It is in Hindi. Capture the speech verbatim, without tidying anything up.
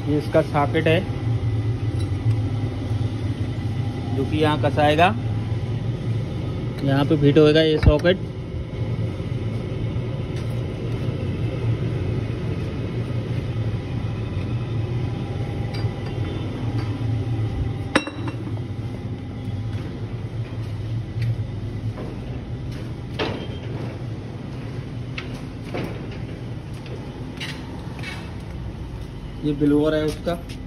ये इसका सॉकेट है जो कि यहाँ कसाएगा, यहाँ पे फिट होएगा ये सॉकेट। ये ब्लोअर है उसका।